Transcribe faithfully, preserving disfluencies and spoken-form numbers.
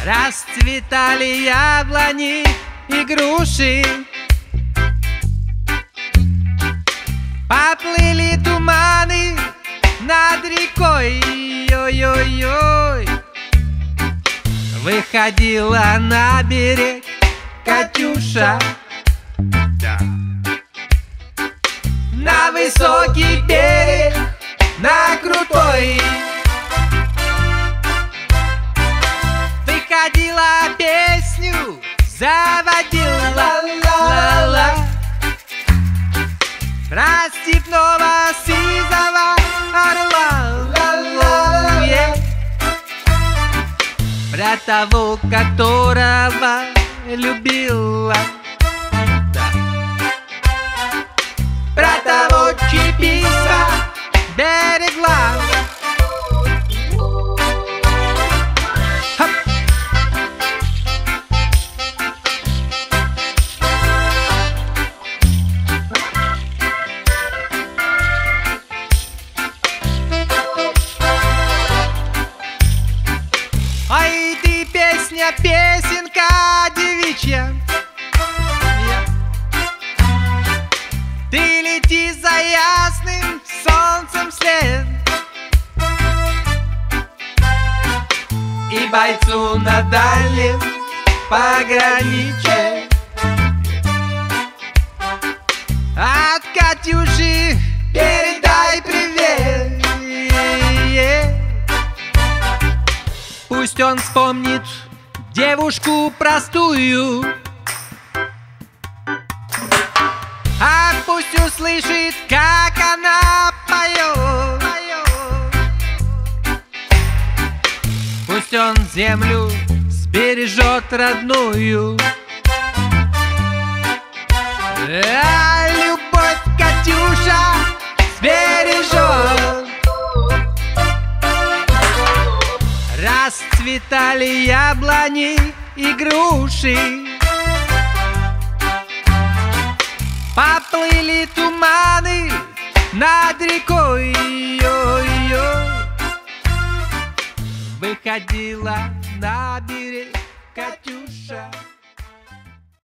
Расцветали яблони и груши, поплыли туманы над рекой. Ой-ой-ой. Выходила на берег Катюша, да. На высокий берег, на крутой. Выходила, песню заводила, ла-ла. Про степного сизого орла, ла-ла, yeah. Про того, которого любила, да. Про того, чиписа берегла. Хоп. Ай, ты песня, песенка девичья, ты лети за ясным солнцем вслед, и бойцу на дальнем пограничье от Катюши передай привет. Пусть он вспомнит девушку простую, а пусть услышит, как она поет. Пусть он землю сбережет родную, а любовь Катюша сбережет. Расцветали яблони и груши, поплыли туманы над рекой. Ой-ой. Выходила на берег Катюша.